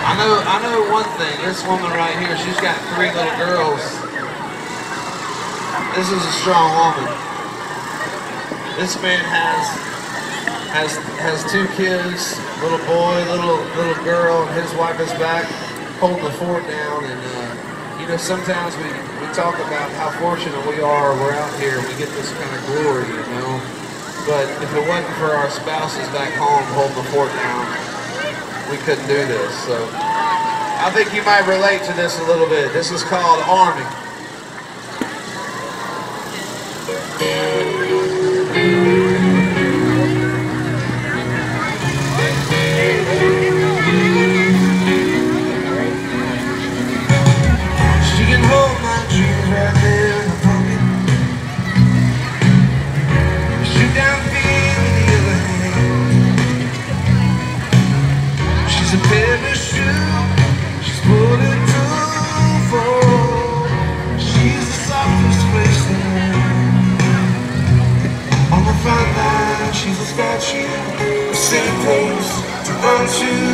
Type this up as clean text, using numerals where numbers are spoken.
I know one thing. This woman right here, she's got 3 little girls. This is a strong woman. This man has 2 kids, little boy, little girl, and his wife is back holding the fort down. And you know, sometimes we talk about how fortunate we are. We're out here, we get this kind of glory, you know. But if it wasn't for our spouses back home holding the fort down, we couldn't do this. So I think you might relate to this a little bit. This is called Army. She can hold my dreams right there in the pocket. Shoot down fear with the other hand. She's a parachute. She's bulletproof. She's the softest place there. On the front line, she's a statue. The same place to run to.